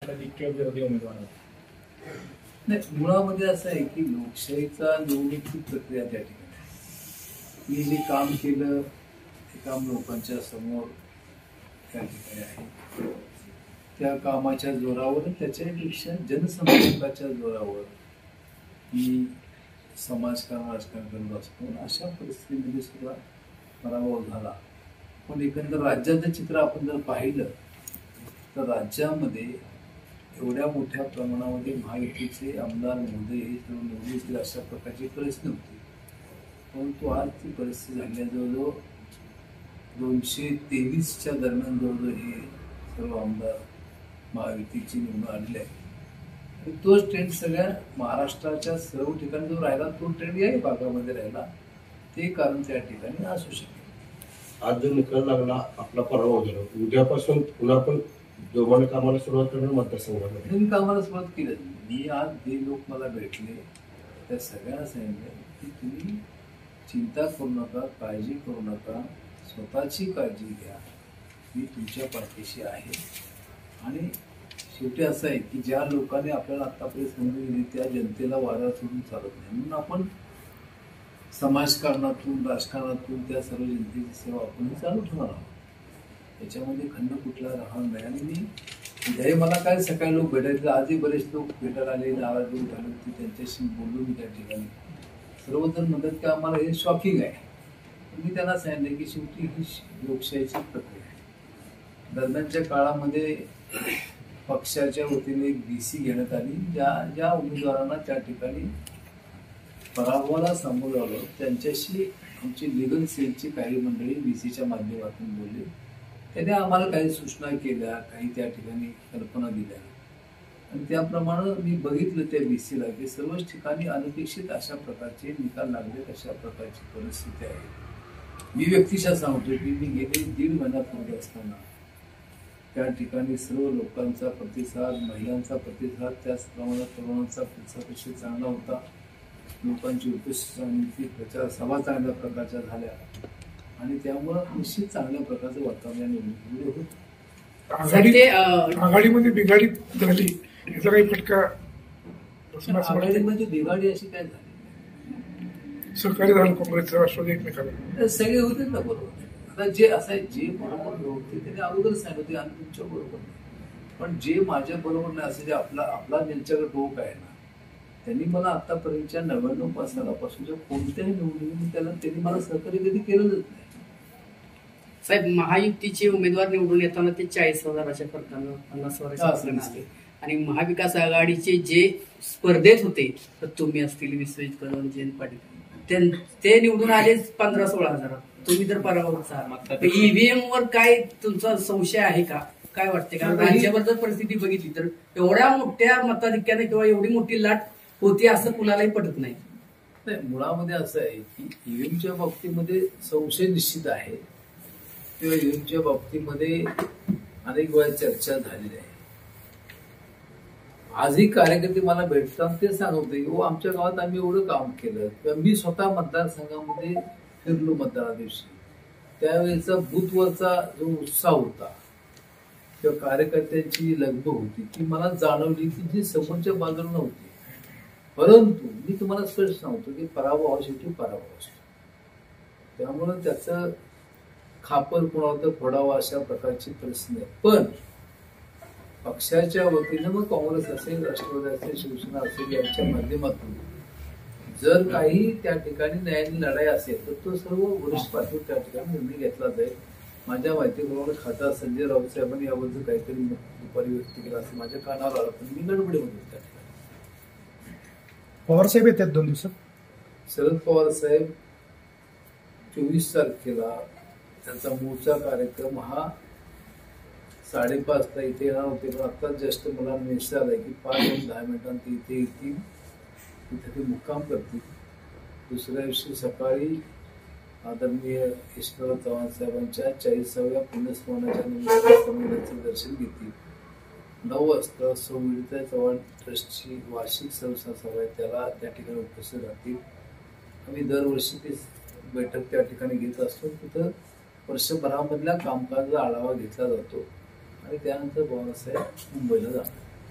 विरोधी उमेदवार नाही, मुळामध्ये असं आहे की लोकशाहीचा निवडणुकीची प्रक्रिया त्या ठिकाणी मी जे काम केलं ते काम लोकांच्या समोर त्या ठिकाणी आहे. त्या कामाच्या जोरावर त्याच्यापेक्षा जनसंपर्काच्या जोरावर मी समाजकारण राजकारण करत असतो. अशा परिस्थितीमध्ये सुद्धा पराभव झाला. पण एकंदर राज्याचं चित्र आपण जर पाहिलं तर राज्यामध्ये एवढ्या मोठ्या प्रमाणामध्ये महायुतीचे आमदार महोदय हे सर्व निवडून येतील अशा प्रकारची परिस्थिती नव्हती. परंतु आज ती परिस्थिती झाली आहे. जवळजवळ 223च्या दरम्यान जवळजवळ हे सर्व आमदार महायुतीची निवडून आलेले आहेत. आणि तोच ट्रेंड सगळ्या महाराष्ट्राच्या सर्व ठिकाणी जो राहिला तो ट्रेंड याही भागामध्ये राहिला. ते कारण त्या ठिकाणी असू शकेल. आज जर निकाल लागला आपला पराभव झाला, उद्यापासून पुन्हा पण जोमाने कामाला सुरुवात करणार मतदारसंघामध्ये. मी कामाला सुरुवात केली. मी आज जे लोक मला भेटले त्या सगळ्यांना सांगितलं की तुम्ही चिंता करू नका, काळजी करू नका, स्वतःची काळजी घ्या, मी तुमच्या पाठीशी आहे. आणि शेवटी असं आहे की ज्या लोकांनी आपल्याला आतापर्यंत समजून दिली त्या जनतेला वारा सोडून चालत नाही. म्हणून आपण समाजकारणातून राजकारणातून त्या सर्व जनतेची सेवा आपण चालू ठेवणार आहोत. त्याच्यामध्ये खंड कुठला राहणार नाही. आणि मी हे मला काय सकाळी लोक भेटायचे, आजही बरेच लोक भेटायला आले, नाराज झाले होते, त्यांच्याशी बोललो मी त्या ठिकाणी. सर्वजण म्हणतात की आम्हाला हे शॉकिंग आहे. मी त्यांना सांगितलं की शेवटी ही लोकशाहीची प्रक्रिया आहे. दरम्यानच्या काळामध्ये पक्षाच्या वतीने एक BC घेण्यात आली. ज्या उमेदवारांना त्या ठिकाणी पराभवाला सामोरं आलं त्यांच्याशी आमची लिगल सेलची काही मंडळी BCच्या माध्यमातून बोलली. त्याने आम्हाला काही सूचना केल्या, काही त्या ठिकाणी कल्पना दिल्या. आणि त्याप्रमाणे मी बघितलं त्या BCला की सर्वच ठिकाणी अनपेक्षित अशा प्रकारचे निकाल लागले, अशा प्रकारची परिस्थिती आहे. मी व्यक्तिशः सांगतो की मी गेले 1.5 महिन्यापूर्वी असताना त्या ठिकाणी सर्व लोकांचा प्रतिसाद, महिलांचा प्रतिसाद, त्याचप्रमाणे तरुणांचा प्रतिसाद अतिशय चांगला होता. लोकांची उपस्थिती, प्रचार सभा चांगल्या प्रकारच्या झाल्या आणि त्यामुळं निश्चित चांगल्या प्रकारचं वातावरण या निवडणुकीमध्ये होतं. आघाडीमध्ये बिघाडी झाली याचा काही फटका आघाडीमध्ये बिघाडी अशी काय झाली? सहकार्य झालं काँग्रेसचं राष्ट्रवादी एकमेकाला सगळे होते ना बरोबर. आता जे असं आहे जे बरोबर होते त्याने अगोदर सांगितले आणि तुमच्या बरोबर नाही. पण जे माझ्या बरोबर नाही असं जे आपला ज्यांच्याकडे डोक आहे ना त्यांनी मला आतापर्यंतच्या 99 सालापासूनच्या कोणत्याही निवडणुकीत त्यांनी मला सहकार्य कधी केलेलंच नाही. साहेब, महायुतीचे उमेदवार निवडून येताना ते 40,000च्या फरकानं 50,000 असते. आणि महाविकास आघाडीचे जे स्पर्धेत होते तर तुम्ही असतील, विश्वजित कदम, जयंत पाटील, ते निवडून आले 15-16 हजार. तुम्ही तर पराभव. EVM वर काय तुमचा संशय आहे का? काय वाटते? कारण राज्याबद्दल परिस्थिती बघितली तर एवढ्या मोठ्या मताधिक्याने किंवा एवढी मोठी लाट होती असं कुणालाही पटत नाही. मुळामध्ये असं आहे की EVMच्या बाबतीमध्ये संशय निश्चित आहे किंवा EVMच्या बाबतीमध्ये अनेक वेळा चर्चा झालेली आहे. आजही कार्यकर्ते मला भेटतात ते सांगते की आमच्या गावात आम्ही एवढं काम केलं किंवा मी स्वतः मतदारसंघामध्ये फिरलो मतदाना दिवशी. त्यावेळेचा बूथवरचा जो उत्साह होता किंवा कार्यकर्त्यांची लगबग होती ती मला जाणवली की जी समोरच्या बाजूला नव्हती. परंतु मी तुम्हाला स्पष्ट सांगतो की पराभव हा शेवटी पराभव असतो. त्यामुळे त्याचं खापर कोणावर फोडावं अशा प्रकारची परिस्थिती आहे. पण पक्षाच्या वतीनं मग काँग्रेस असेल, राष्ट्रवादी असेल, शिवसेना असेल यांच्या माध्यमातून जर काही त्या ठिकाणी न्यायालयीन लढाई असेल तर तो सर्व वरिष्ठ पातळीवर त्या ठिकाणी निर्णय घेतला जाईल. माझ्या माहितीप्रमाणे खासदार संजय राऊत साहेबांनी याबद्दल काहीतरी दुपारी व्यक्त केलं असं माझ्या कानावर आलं. पण मी गडबडीमध्ये त्या ठिकाणी. पवार साहेब येतात 2 दिवसात. शरद पवार साहेब 24 तारखेला त्यांचा मूळचा कार्यक्रम हा 5:30 इथे येणार होते. पण आता जस्ट मला मेसेज आलाय की 5-10 मिनिटांत ते इथे येतील, तिथे ते मुक्काम करतील. दुसऱ्या दिवशी सकाळी आदरणीय ईश्वरराव चव्हाण साहेबांच्या 40व्या पुण्यस्मरणाच्या निमित्तानं दर्शन घेतील. 9 वाजता सौविडता चव्हाण ट्रस्टची वार्षिक सभा आहे त्याला त्या ठिकाणी उपस्थित राहतील. आम्ही दरवर्षी ती बैठक त्या ठिकाणी घेत असतो. तिथं वर्षभरामधल्या कामकाजाचा आढावा घेतला जातो आणि त्यानंतर पवारसाहेब मुंबईला जाणार.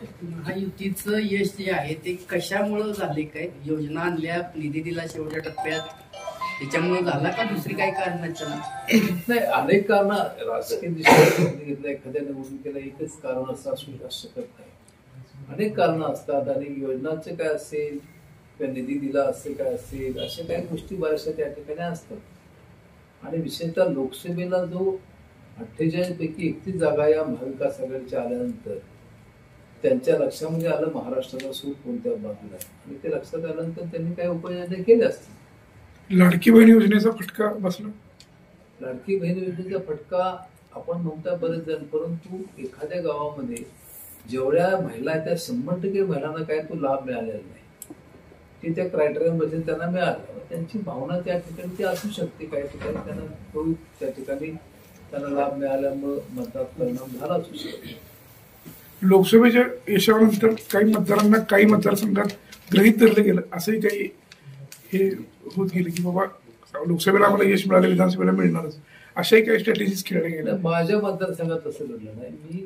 महायुतीचं यश जे आहे ते कशामुळं झाले? काय योजना आणल्या, निधी दिला शेवटच्या टप्प्यात, त्याच्यामुळे झाला का दुसरी काही कारणाचं? नाही, अनेक कारण राजकीय दृष्टीने घेतलं एखाद्या निवडणुकीला एकच कारण असं असू शकत नाही. अनेक कारण असतात आणि योजनांचे काय असेल किंवा निधी दिला असे काय असेल, अशा काही गोष्टी बऱ्याचशा त्या ठिकाणी असतात. आणि विशेषतः लोकसभेला जो 48 पैकी 31 जागा या महाविकास आघाडीच्या आल्यानंतर त्यांच्या लक्षामध्ये आलं महाराष्ट्राचा सूट कोणत्या बाजूला आहे, आणि ते लक्षात आल्यानंतर त्यांनी काही उपाययोजना केल्या असतील. लाडकी बहीण योजनेचा फटका बसला. लाडकी बहीण योजनेचा फटका आपण नव्हता बरेच जण, परंतु एखाद्या गावामध्ये जेवढ्या महिला आहेत त्या 100% महिलांना काय तो लाभ मिळालेला नाही, की त्या क्रायटेरियामध्ये त्यांना मिळालं. त्यांची भावना त्या ठिकाणी ती असू शकते, काही ठिकाणी त्यांना तो त्या ठिकाणी त्यांना लाभ मिळाल्यामुळे मतदार परिणाम झाला असू शकतो. लोकसभेच्या यशानंतर काही मतदारांना काही मतदारसंघात गृहीत धरलं गेलं, असंही काही हे होत गेलं की बाबा लोकसभेला आम्हाला यश मिळालं, विधानसभेला मिळणारच, अशाही काही स्ट्रॅटेजीज खेळल्या गेल्या. माझ्या मतदारसंघात तसं घडलं नाही. मी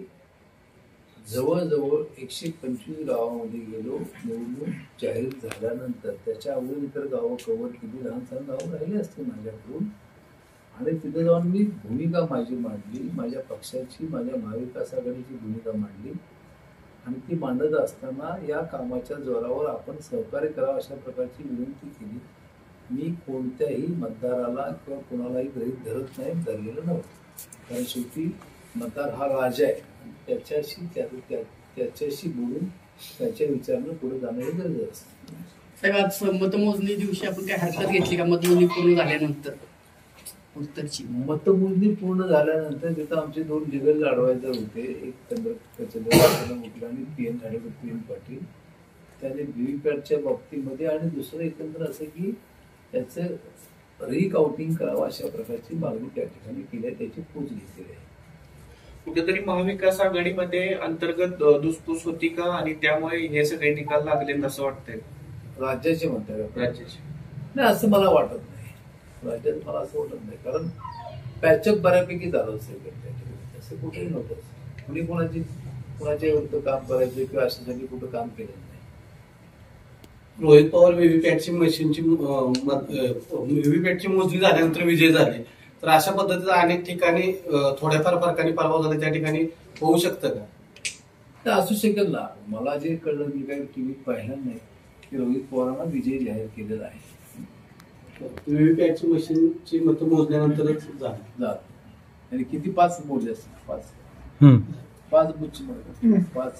जवळजवळ 125 गावामध्ये गेलो. निवडणूक जाहीर झाल्यानंतर त्याच्या अगोदर इतर गावं कव्हर केली, लहान सहान गावं राहिली असते माझ्याकडून, आणि तिथे जाऊन मी भूमिका माझी मांडली, माझ्या पक्षाची, माझ्या महाविकास आघाडीची भूमिका मांडली. आणि ती मांडत असताना या कामाच्या जोरावर आपण सहकार्य करावं अशा प्रकारची विनंती केली. मी कोणत्याही मतदाराला किंवा कोणालाही गृहीत धरत नाही, धरलेलं नव्हतं. कारण शेवटी मतदार हा राजा आहे, त्याच्याशी बोलून त्याच्या विचारानं पुढे जाणं हे गरजेचं असतं. साहेब, आज मतमोजणी दिवशी आपण काय हरकत घेतली का मतमोजणी पूर्ण झाल्यानंतर? उत्तरची मतमोजणी पूर्ण झाल्यानंतर तिथं आमचे 2 लिगल ॲडवायझर होते, एक चंद्रकांत मुकला आणि PN पाटील. त्याने व्हीव्हीपॅटच्या बाबतीमध्ये आणि दुसरं एकंदर असं की त्याचं रिकाउंटिंग करावं अशा प्रकारची मागणी त्या ठिकाणी केली आहे, त्याची पूज घेतलेली आहे. कुठेतरी महाविकास आघाडीमध्ये अंतर्गत धुसफूस होती का, आणि त्यामुळे हे सगळे निकाल लागले असं वाटतंय? राज्याचे म्हणताय? राज्याचे नाही, असं मला वाटत नाही. राज्यात मला असं वाटत नाही, कारण पॅचअप बऱ्यापैकी झालं असेल असं कुठेही नव्हतं. कुणी कुणाच्या विरुद्ध काम करायचं किंवा अशासाठी कुठं काम केलं नाही. रोहित पवार व्हीव्हीपॅटची मोजणी झाल्यानंतर विजय झाले, तर अशा पद्धतीचा अनेक ठिकाणी थोड्याफार फरकाने पराभव झाला, त्या ठिकाणी होऊ शकतं का? तर असू शकेल ना. मला जे कळलं, मी काही टीव्हीत पाहिलं नाही की रोहित पवारांना विजय जाहीर केलेला आहे. व्हीव्हीपॅटची मशीनची मत मोजल्यानंतरच झालं. आणि किती 5 मोजले असतील? 5 बुथची मत, 5.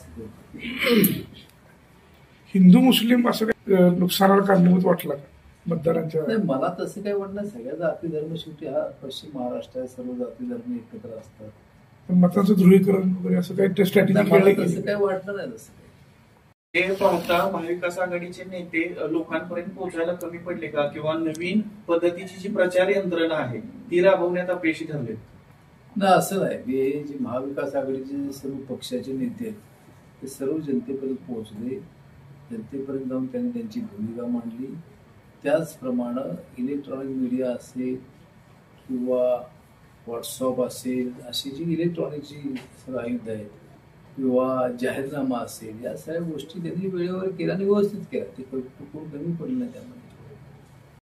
हिंदू मुस्लिम असं काही नुकसानाला कारणीभूत वाटला का मतदारांच्या? नाही, मला तसं काही वाटलं. सगळ्या जाती धर्म शेवटी हा पश्चिम महाराष्ट्र आहे, सर्व जाती धर्म एकत्र असतात. पण मतांचं ध्रुवीकरण वगैरे असं काही स्ट्रॅटेजी तसं काही वाटलं नाही. तसं ते पाहता महाविकास आघाडीचे नेते लोकांपर्यंत पोहोचायला कमी पडले का, किंवा नवीन पद्धतीची जी प्रचार यंत्रणा आहे ती राबवण्यात अपयशी ठरले? नाही, असं नाही. हे जे महाविकास आघाडीचे सर्व पक्षाचे नेते आहेत ते सर्व जनतेपर्यंत पोहोचले. जनतेपर्यंत जाऊन त्यांनी त्यांची भूमिका मांडली. त्याचप्रमाणे इलेक्ट्रॉनिक मीडिया असेल किंवा व्हॉट्सअप असेल, अशी जी इलेक्ट्रॉनिकची सगळं आयुध आहेत, किंवा जाहीरनामा असेल, या सगळ्या गोष्टी त्यांनी वेळेवर केल्या आणि व्यवस्थित केल्या. ते कमी पडलं नाही त्यांना.